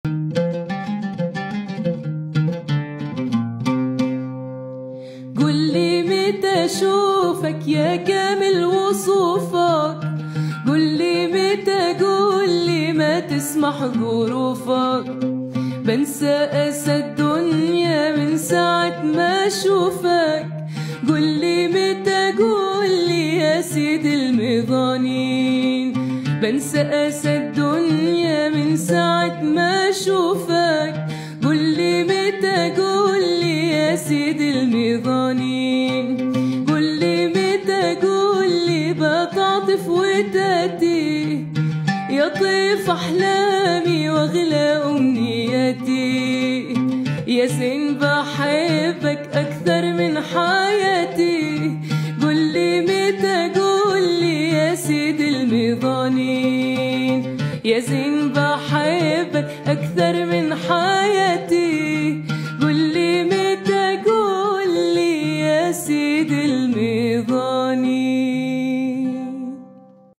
قولي متى اشوفك يا كامل وصوفك، قولي متى، قولي ما تسمح ظروفك. بنسى أسى الدنيا من ساعة ما اشوفك، قولي متى، قولي يا سيد المظانين. بنسى أسى الدنيا من ساعة ما اشوفك، قولي متى، قولي يا سيد المظانين. قولي متى، قولي بتعطف وتاتي، يطيف أحلامي واغلى أمنياتي. يا زين بحبك أكثر من حياتي، قولي متى، قولي يا سيد المظانين. يا زين بحبك أكثر من حياتي، قولي متى، قولي يا سيد المظانين.